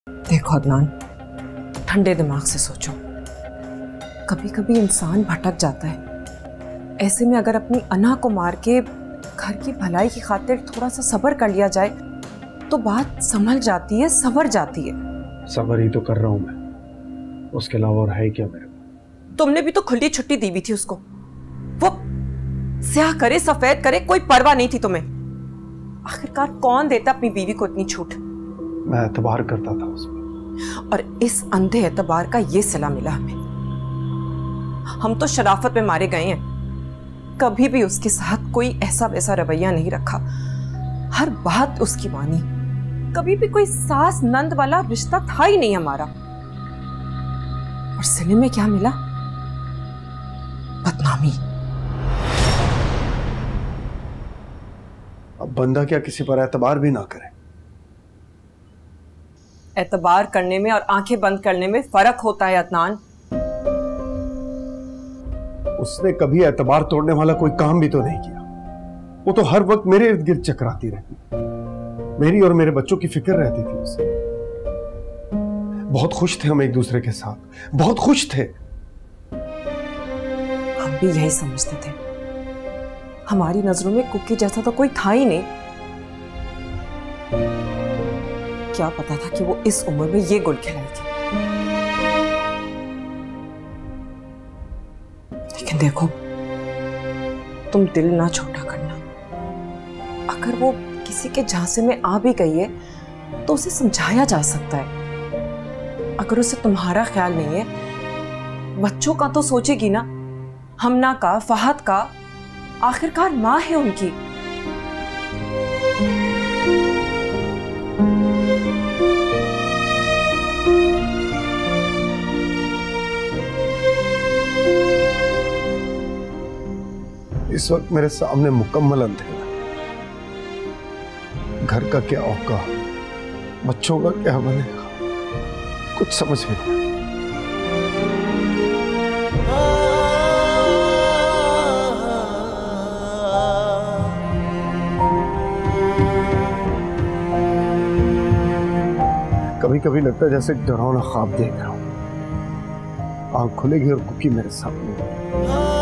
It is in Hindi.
देखो अदनान, ठंडे दिमाग से सोचो। कभी कभी इंसान भटक जाता है। ऐसे में अगर अपनी अना को मार के घर की भलाई की खातिर थोड़ा सा सब्र कर लिया जाए तो बात संभल जाती है, संवर जाती है। सब्र ही तो कर रहा हूं मैं, उसके अलावा और है क्या मेरे पास? तुमने भी तो खुली छुट्टी दी हुई थी उसको। वो स्याह करे सफेद करे कोई परवाह नहीं थी तुम्हें। आखिरकार कौन देता अपनी बीवी को इतनी छूट? मैं एतबार करता था उसमें, और इस अंधे एतबार का ये सिला मिला हमें। हम तो शराफत में मारे गए हैं। कभी भी उसके साथ कोई ऐसा वैसा रवैया नहीं रखा, हर बात उसकी मानी। कभी भी कोई सास नंद वाला रिश्ता था ही नहीं हमारा। और सिले में क्या मिला? बदनामी। अब बंदा क्या किसी पर एतबार भी ना करे? एतबार करने में और आंखें बंद करने में फर्क होता है अदनान। उसने कभी एतबार तोड़ने वाला कोई काम भी तो नहीं किया। वो तो हर वक्त मेरे इर्द गिर्द चकराती रहती, मेरी और मेरे बच्चों की फिक्र रहती थी उसे। बहुत खुश थे हम एक दूसरे के साथ, बहुत खुश थे। हम भी यही समझते थे। हमारी नजरों में कुकी जैसा तो कोई था ही नहीं। क्या पता था कि वो इस उम्र में ये गुल खिलाएगी। लेकिन देखो, तुम दिल ना छोटा करना। अगर वो किसी के झांसे में आ भी गई है तो उसे समझाया जा सकता है। अगर उसे तुम्हारा ख्याल नहीं है, बच्चों का तो सोचेगी ना। हमना का, फहद का, आखिरकार मां है उनकी। इस वक्त मेरे सामने मुकम्मल अंधेरा। घर का क्या होगा, बच्चों का क्या बनेगा, कुछ समझ में नहीं। कभी कभी लगता है जैसे डरावना ख्वाब देख रहा हूं। आंख खुलेगी और कुकी मेरे सामने।